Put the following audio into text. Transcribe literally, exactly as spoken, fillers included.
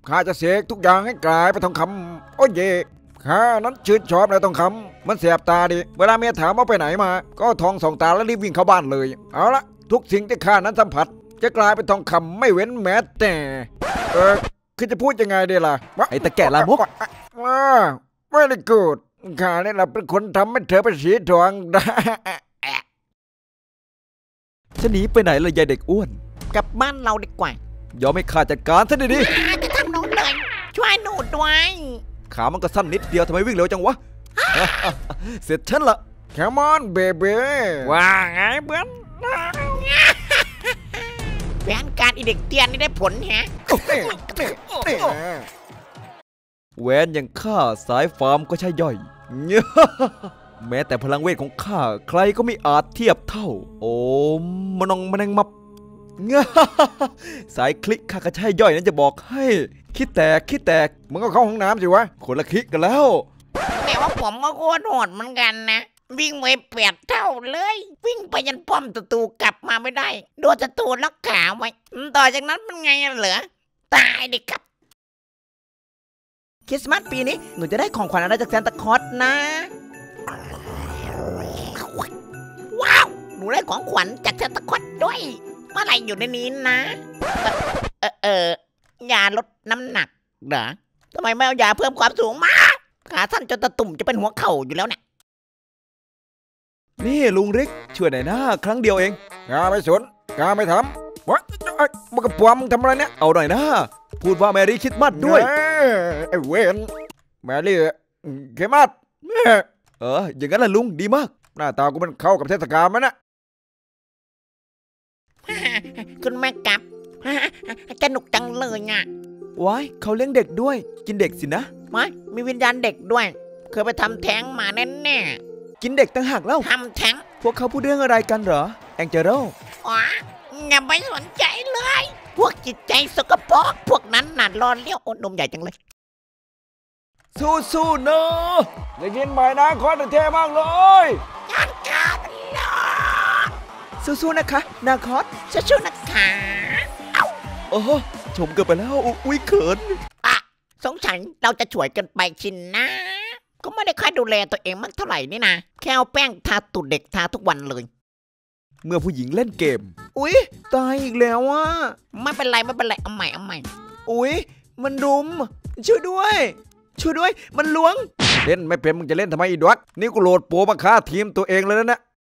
ข้าจะเสกทุกอย่างให้กลายเป็นทองคำโอ้ยเย่ข้านั้นชื่นชอบในทองคำมันแสบตาดิเวลาเมียถามว่าไปไหนมาก็ทองสองตาแล้วรีบวิ่งเข้าบ้านเลยเอาละทุกสิ่งที่ข้านั้นสัมผัสจะกลายเป็นทองคำไม่เว้นแม้แต่เออคือจะพูดยังไงดีล่ะไอ้ตะแก่ลามกว้าไม่ได้กูดข้าเนี่ยแหละเป็นคนทำให้เธอเป็นสีทองได้จะหนีไปไหนเลยยายเด็กอ้วนกลับบ้านเราดีกว่ายอมให้ข้าจัดการซะดีๆจะทำหนูเลยช่วยหนูด้วยขามันก็สั้นนิดเดียวทำไมวิ่งเร็วจังวะ เสร็จฉันละ Come on baby ว่าไงเพื่อนแผนการอีเด็กเตียนนี่ได้ผลแฮะแหวนอย่างข้าสายฟาร์มก็ใช่ย่อย แม้แต่พลังเวทของข้าใครก็ไม่อาจเทียบเท่าโอ้มนองมนังมับสายคลิกข้าก็ใช่ย่อยนั้นจะบอกให้คิดแตกคิดแตกมึงก็เข้าห้องน้ำสิวะคนละคลิกกันแล้วแต่ว่าผมก็โคตรโหดเหมือนกันนะวิ่งไปแปดเท่าเลยวิ่งไปยันป้อมศัตรูกลับมาไม่ได้โดนศัตรูล็อกขาไว้ต่อจากนั้นเป็นไงเหรอตายดิครับคริสต์มาสปีนี้หนูจะได้ของขวัญอะไรจากซานตาคลอสนะว้าวหนูได้ของขวัญจากซานตาคลอสด้วยเมื่อไรอยู่ในนี้นะเออเออยาลดน้ำหนักเหรอทำไมไม่เอายาเพิ่มความสูงมาขาสั้นจนตะตุ่มจะเป็นหัวเข่าอยู่แล้วเนี่ยนี่ลุงริกช่วยหน่อยนะครั้งเดียวเองข้าไม่สนข้าไม่ทำวะมันกระป๋อมมึงทำอะไรเนี่ยเอาหน่อยนะพูดว่าแมรี่คริสต์มาสด้วยไอ้เวนแมรี่คริสต์มาสเอออย่างนั้นแหละลุงดีมากหน้าตากูมันเข้ากับเทศกาลมั้ยนะคุณแม่กับสนุกจังเลยอ่ะว้ายเขาเลี้ยงเด็กด้วยกินเด็กสินะไม่มีวิญญาณเด็กด้วยเคยไปทำแท้งมาแน่แน่กินเด็กตั้งหักแล้วทำแท้งพวกเขาพูดเรื่องอะไรกันเหรอแองเจโร่อ๋ออย่าไปสนใจเลยพวกจิตใจสกปรกพวกนั้นน่ะรอเลี้ยวโอ้นมใหญ่จังเลยสู้สู้เนอะได้ยินไหมนะคอนเท่มากเลยยันกันสู้สู้นะคะนาคอสสู้ๆนะคะโอ้ชมเกินไปแล้วอุ้ยเขินอ่ะสงสัยเราจะช่วยกันไปชินนะก็ไม่ได้ค่อยดูแลตัวเองมากเท่าไหร่นี่นะแค่เอาแป้งทาตูดเด็กทาทุกวันเลยเมื่อผู้หญิงเล่นเกมอุ๊ยตายอีกแล้วอ่ะไม่เป็นไรไม่เป็นไรเอาใหม่เอาใหม่อุ๊ยมันรุมช่วยด้วยช่วยด้วยมันล้วงเล่นไม่เป็นมึงจะเล่นทำไมอีดวักนี่กูโหลดโปรมาฆ่าทีมตัวเองเลยนะ